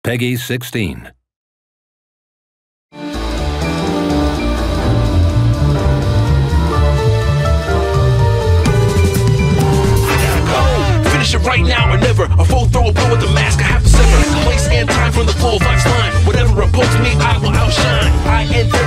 Peggy 16. Right now or never, a full throw a blow with the mask I have to sever. Place and time from the full vibes line. Whatever opposed me, I will outshine. I and